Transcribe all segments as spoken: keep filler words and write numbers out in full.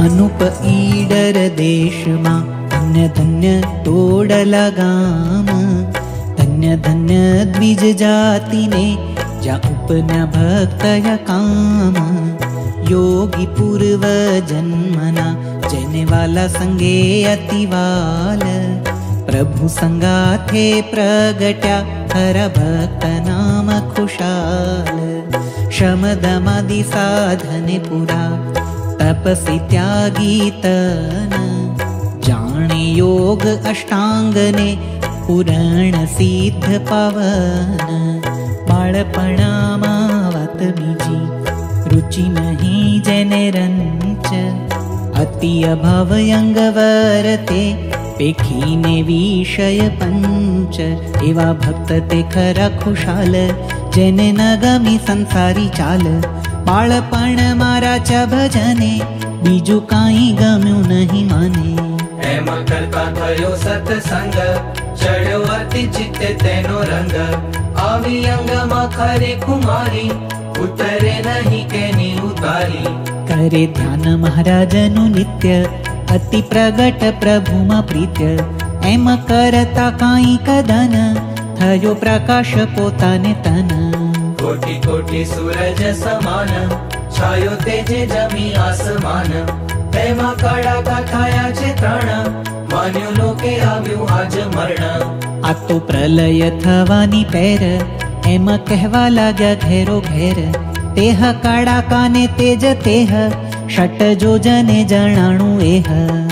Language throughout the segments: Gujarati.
અનુપ ઈડર દેશમાં ધન્ય ધન્ય તોડલા ગામ, ધન્ય ધન્ય દ્વિજ જાતિને જ્યાં ઉપના ભક્તયા કામ. યોગી પૂર્વ જન્મના જેને વાલા સંગે અતિવાલ, પ્રભુ સંગાથે પ્રગટ્યા ખરા ભક્ત નામ ખુશાલ. શમદમાદિ સાધને પુરા તપસી ત્યાગી તન, જાણે યોગ અષ્ટાંગને પુરાણ સિદ્ધ પાવન. બાળપણામાં વાત બીજી રુચિ નહીં જેને રંચ, અતિ અભાવ અંગ વરતે પેખીને વિષય પંચ. એવા ભક્ત તે ખરા ખુશાલ, જેને ન ગમી સંસારી ચાલ. બાળપણ મારા ચ ભજને બીજું કાંઈ ગમ્યું નહીં મને. એમ કરતા થયો સત્સંગ, ચડ્યો અતિ ચિત્તે તેનો રંગ. આવી અંગમાં ખરે કુમારી, ઉતરે નહીં કેની ઉતારી. કરે ધ્યાન મહારાજનું નિત્ય, અતિ પ્રગટ પ્રભુમાં પ્રીત્ય. એમ કરતા કાંઈ કદન, થયો પ્રકાશ પોતાને તન. કોટી કોટી સૂરજ સમાન, છાયો તેજે જમી આસમાન. તેમાં કડાકા થયા છે ત્રણ, માન્યું લોકે આવ્યું આજ મરણ. આ તો પ્રલય થવાની પેર, એમ કહેવા લાગ્યા ઘેરો ઘેર. તેહ કડાકાને તેજ તેહ, ષટ જોજને જણાણું એહ.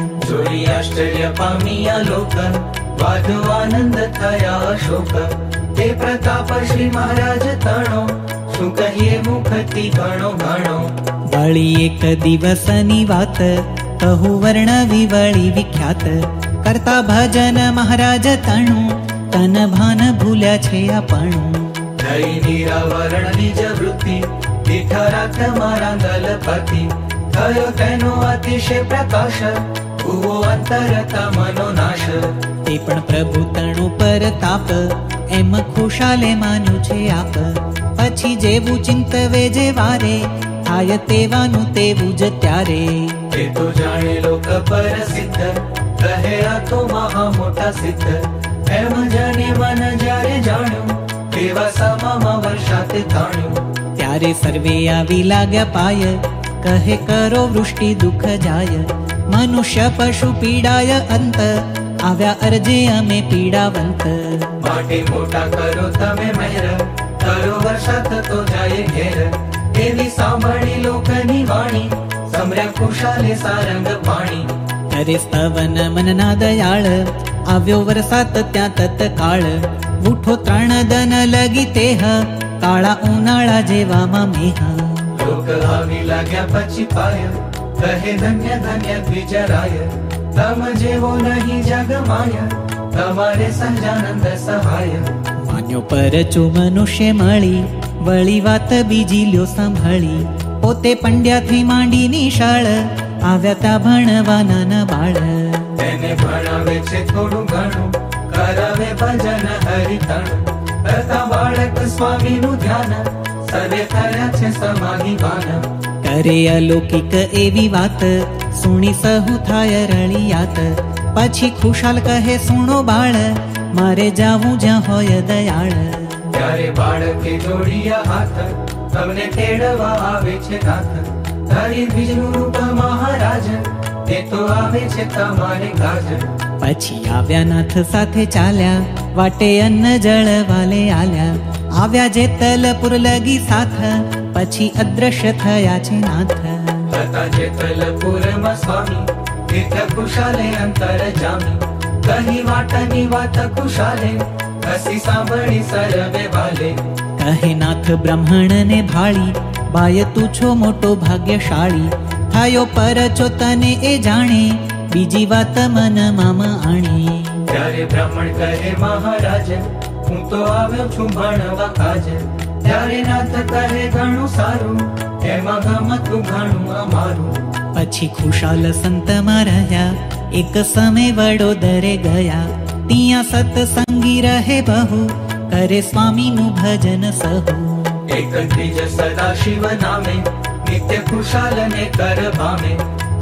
જોઈ આશ્ચર્ય પામ્યા લોક, વાદો આનંદ થયા અશોક. તે પ્રતાપ શ્રી મહારાજ તણો, શું કહીએ મુખથી ઘણો ઘણો. વળી એક દિવસની વાત કહું વર્ણવી વળી વિખ્યાત. કરતા ભજન મહારાજ તણું, તન ભાન ભૂલ્યા છે આપણું. થઈ નિરાવરણ નિજ વૃત્તિ, દીઠા રાખ મારા દલપતિ. થયો તેનો અતિશય પ્રકાશ, ભૂવો અંતરતા મનો નાશ. તે પણ પ્રભુ તણું પર તાપ, એમ ખુશાલે માન્યું છે આપ. પછી જેવું ચિંતવે જે વારે, થાય તેવાનું તેવું જ ત્યારે. એ તો જાણે લોક પર સિદ્ધ, કહે આ તો મહા મોટા સિદ્ધ. એમ જાણે મન જ્યારે જાણ્યું, તેવા સમામાં વર્ષાતે તાણ્યું. ત્યારે સર્વે આવી લાગ્યા પાય, કહે કરો વૃષ્ટિ દુઃખ જાય. મનુષ્ય પશુ પીડાય અંત, આવ્યા અરજે અમે પીડાવંત. માટે મોટા કરો તમે મહેર, કરો વર્ષાત તો જાય ઘેર. એવી સાંભળી લોકની વાણી, સમર્યા ખુશાલે સારંગ પાણી. કરે સ્તવન મનના દયાળ, આવ્યો વરસાદ ત્યાં તત્કાળ. ઉઠો ત્રણ દન લગી તેહ, કાળા ઉનાળા જેવામાં મેહ. લોક આવી લાગ્યા પછી પાય, કહે ધન્ય ધન્ય દ્વિજરાય. તમ જેવો નહીં જગ માય, તમારે સહજાનંદ સહાય. માન્યો પરચો મનુષ્ય મળી, વળી વાત બીજી લ્યો સાંભળી. પોતે પંડ્યાથી માંડી નિશાળ, આવ્યા તા ભણવા નાના બાળ. તેને ભણાવે છે થોડું ઘણું, કરાવે ભજન હરિતણ. કરતા બાળક સ્વામીનું ધ્યાન, સર્વે કર્યા છે સમાધિવાન. કરે અલૌકિક એવી વાત, સુણી સહુ થાય રળિયાત. પછી ખુશાલ કહે સુણો બાળ, મારે જાવું જ્યાં હોય દયાળ. ત્યારે બાળકે જોડિયા હાથ, તમને તેડવા આવે છે નાથ. તારી બીજનું રૂપ મહારાજ, તે તો આવે છે તમારે કાજ. પછી આવ્યા નાથ સાથે ચાલ્યા, વાટે અન્ન જળ વાલે આલ્યા. આવ્યા જેતલપુર લગી સાથ, પછી અદ્રશ્ય થયા છે નાથ. હતા જેતલપુરમાં સ્વામી, તીર્થ ખુશાલે અંતર જામી. કહી વાટની વાત ખુશાલે, હસી સાંભળી સર્વે વાલે. કહે નાથ બ્રાહ્મણ ને ભાળી, બાય તું છો મોટો ભાગ્યશાળી. થયો પરચો તને એ જાણે, બીજી વાત મન મામ આણી. ત્યારે બ્રાહ્મણ કહે મહારાજ, હું તો આવ્યો છું ભણવા કાજ. ત્યારે નાથ કહે ઘણું સારું, એમાં ગમતું ઘણું અમારું. પછી ખુશાલ સંતમાં રહ્યા, એક સમય વડોદરે ગયા. ત્યાં સત્સંગી રહે બહુ, કરે સ્વામીનું ભજન સહુ. એક ત્રીજ સદા શિવ નામે, નિત્ય ખુશાલ ને કર પામે.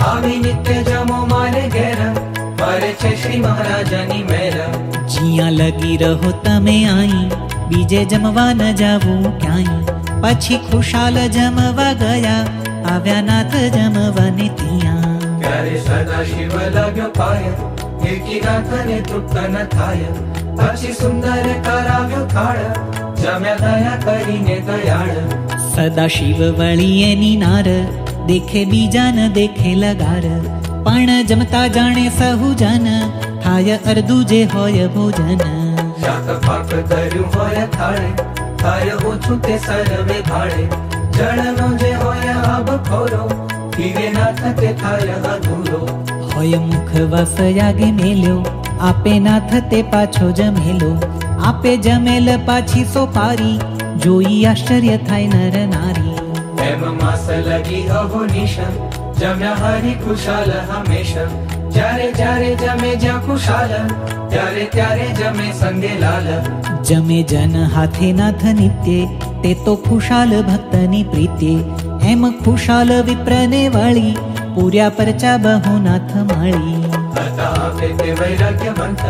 આવી નિત્ય જમો મારે ઘેર, મારે છે શ્રી મહારાજાની મેર. જ્યાં લગી રહો તમે આઈ, બીજે જમવા ન જાવું ક્યાંય. પછી ખુશાલ જમવા ગયા, આવ્યા નાથ જમવાને ત્યાં. ત્યારે સદા શિવ લાગ્યો પાય, નિર્કીનાથને તૃપ્ત ન થાય. પછી સુંદર કરાવ્યો થાળ, જમ્યા દયા કરીને દયાળ. સદા શિવ વળી એની નાર, દેખે બીજા ન દેખે લગાર. પણ જમતા જાણે સહુ જન, થાય અર્ધું જે હોય ભોજન. શાક પાક કર્યું હોય થાળે, થાય ઓછું તે સર્વે ભાડે. જળનો જે હોય આબ ખોરો, પીવે નાથ તે થાય અધૂરો. હોય મુખ વસ યાગે મેલ્યો, આપે નાથ તે પાછો જમેલો. આપે જમેલ પાછી સોપારી, જોઈ આશ્ચર્ય થાય નર નારી. એમ માસ લગી અહો નિશા, જમ્યા હરી ખુશાલ હંમેશા. જ્યારે જ્યારે જમે જ્યાં ખુશાલ, ત્યારે ત્યારે જમે સંગે લાલ. જમે જન હાથે નાથ નિત્ય, તે તો ખુશાલ ભક્તની પ્રીત્ય. એમ ખુશાલ વિપ્રને વળી, પૂર્યા પરચા બહુ નાથ મળી. હતા આપે તે વૈરાગ્યવંત,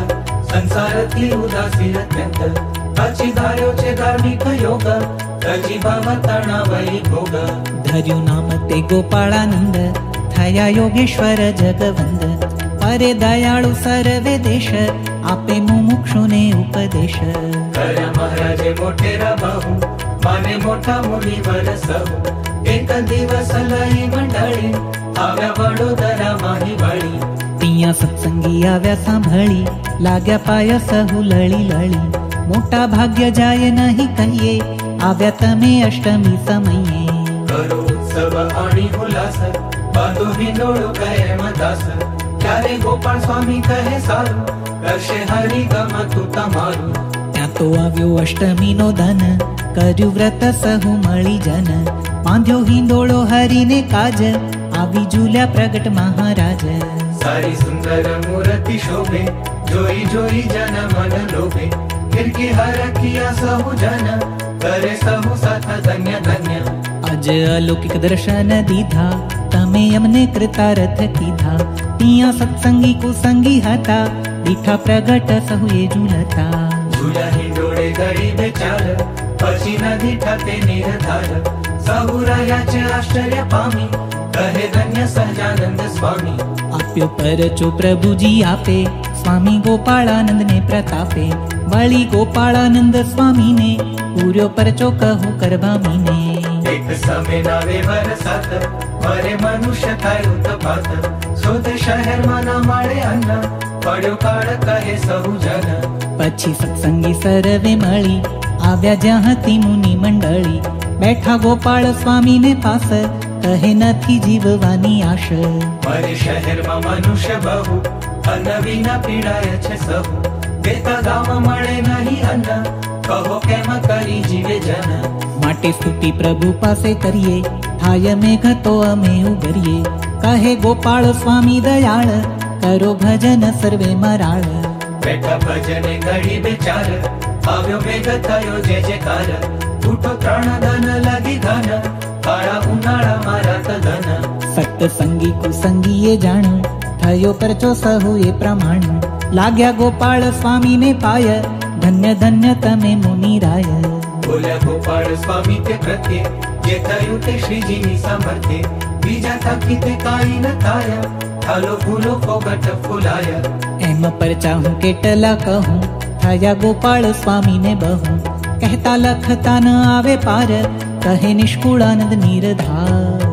સંસારથી ઉદાસી અત્યંત. પછી ધાર્યો છે ધાર્મિક યોગ, રજી ભાવ તણા વૈ ભોગ. ધર્યું નામ તે ગોપાળાનંદ, થયા યોગેશ્વર જગવંદ. અરે દયાળુ સર્વે દેશ, આપે મુમુક્ષુને ઉપદેશ. કર્યા મહારાજે મોટેરા બાહુ, માને મોટા મુનિવર સહુ. એક દિવસ લઈ મંડળી, આવ્યા વડોદરા માહી વળી. ત્યાં સત્સંગી આવ્યા સાંભળી, લાગ્યા પાય સહુ લળી લળી. મોટા ભાગ્ય જાય નહીં કહીએ, આવ્યા તમે અષ્ટમી સમયે. કરો ઉત્સવ આણી ઉલ્લાસ, બાંધો હિંડોળો કહે મદાસ. ત્યારે ગોપાળ સ્વામી કહે સારું, કરશે હરી ગમતું તમારું. ત્યાં તો આવ્યો અષ્ટમી નો ધન, કર્યું વ્રત સહુ મળી જન. બાંધ્યો હિંડોળો હરીને કાજ, આવી ઝૂલ્યા પ્રગટ મહારાજ. સારી સુંદર મૂર્તિ શોભે, જોઈ જોઈ જન મન લોભે. ફિરકી હરખિયા સહુ જન, કરે સહુ સાથ ધન્ય ધન્ય. આજ અલૌકિક દર્શન દીધા, તમે અમને કૃતાર્થ કીધા. ત્યાં સત્સંગી કુસંગી હતા, દીઠા પ્રગટ સહુએ ઝૂલતા. ઝૂલ્યા હિંડોળે ગરીબે ચાલ, પછી નદી ઠકે નિર્ધાર. સહુ રહ્યા છે આશ્ચર્ય પામી, કહે ધન્ય સહજાનંદ સ્વામી. આપ્યો પરચો પ્રભુજી આપે, સ્વામી ગોપાળાનંદ ને પ્રતાપે. વળી ગોપાળાનંદ સ્વામીને, પૂર્યો પરચો કહું કરવામીને. એક સમય નાવે વરસાદ, મરે મનુષ્ય થાય ઉત્પાત. શોધે શહેરમાં ના મળે અન્ન, પડ્યો કાળ કહે સહુ જન. પછી સત્સંગી સર્વે મળી, આવ્યા જ્યાં હતી મુનિ મંડળી. બેઠા ગોપાળ સ્વામીને પાસ, કહે નથી જીવવાની આશ. મારે શહેરમાં મનુષ્ય બહુ, અન્ન વિના પીડાય છે સહુ. દેતા ગામ મળે નહીં અન્ન, કહો કેમ કરી જીવે જન. માટે સ્તુતિ પ્રભુ પાસે કરીએ, થાય મેઘ તો અમે ઉગરીએ. કહે ગોપાળ સ્વામી દયાળ, કરો ભજન સર્વે મરાળ. બેઠા ભજને ઘડી બેચાર, આવ્યો મેઘ થયો જે જે કાર. તૂટો ત્રણ ધન લાગી ધન, કાળા ઉનાળા મારા તધન. સત્સંગી કુસંગીએ જાણ્યું, થયો પરચો સહુ એ પ્રમાણ. લાગ્યા ગોપાળ સ્વામીને પાય, ધન્ય ધન્ય તમે મુનિરાય. બોલ્યા ગોપાળ સ્વામી તે પ્રત્યે, જે થયું તે શ્રીજીની સામર્થ્ય. બીજા થકી તે કાંઈ ન થાય, થાલો ફૂલો ફોગટ ફૂલાય. એમ પરચા હું કેટલા કહું, થયા ગોપાળ સ્વામીને બહુ. કહેતા લખતા ન આવે પાર, કહે નિષ્કુળાનંદ નિરધાર.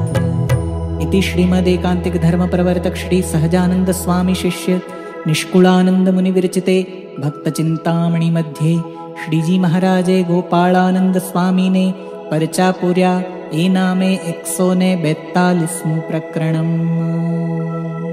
इति श्रीमदेकांतिक धर्म प्रवर्तक श्री सहजानंद स्वामी शिष्य निष्कुलानंद मुनि विरचिते भक्त चिंतामणि मध्ये श्रीजी महाराजे गोपालानंद स्वामी ने परचा पूर्या ए नामे एकसो ने बेतालीसमु प्रकरणम्।